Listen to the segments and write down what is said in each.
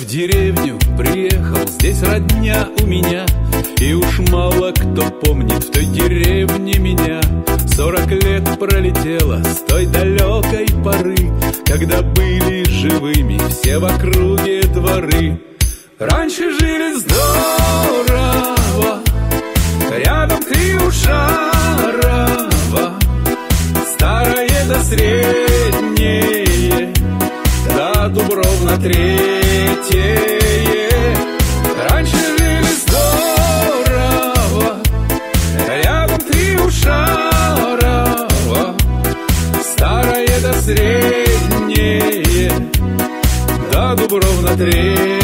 деревню приехал, здесь родня у меня, и уж мало кто помнит в той деревне меня. 40 лет пролетело с той далекой поры, когда были живыми все в округе дворы. Раньше жили здорово, рядом Кривошарова, старое да среднее, да Дубровна третье. Раньше жили здорово, рядом Кривошарова, старое да среднее, да Дубровна третье.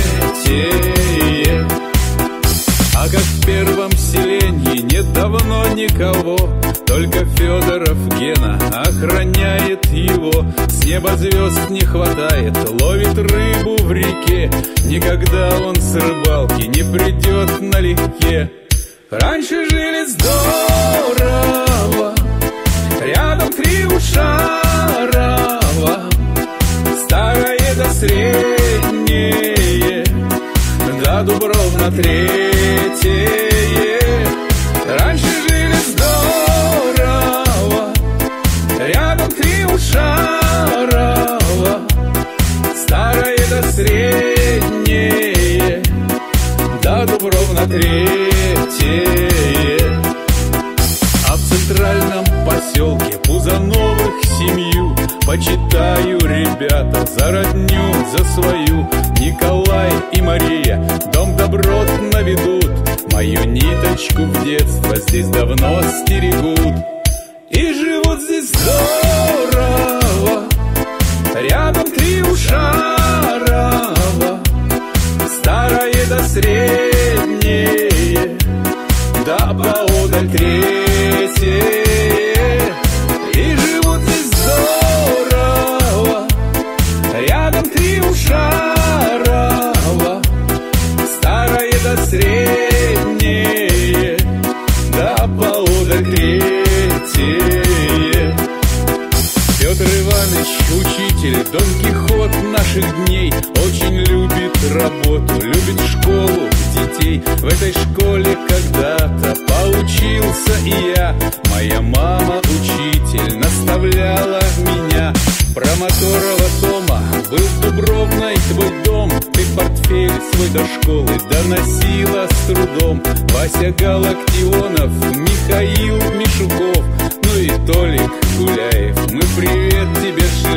А как в первом селении нет давно никого, только Федоров Гена охраняет его. С неба звезд не хватает, ловит рыбу в реке, никогда он с рыбалки не придет налегке. Раньше жили здорово, рядом Кривошарова, старое да среднее, да Дубровна третье. Раньше жили здорово, рядом Кривошарова, старое да среднее, да Дубровна третье. А в центральном поселке Пузановых семью почитаю, ребята, за родню, за свою. Николай и Мария дом доброт наведут, мою ниточку в детство здесь давно стерегут. И живут здесь здорово, рядом Кривошарова, старое да среднее, да поодаль третье. И живут здесь здорово, рядом Кривошарова, старое да среднее, да поодаль третье. Петр Иванович, учитель, Дон Кихот наших дней, очень любит работу, любит школу, детей. В этой школе когда-то поучился и я. Моя мама, учитель, наставляла меня. Про Моторова Тома был в Дубровной твой дом. Ты портфель свой до школы доносила с трудом. Вася Галактионов, Михаил Мишуков, ну и Толик Гуляев, мы привет тебе шлем.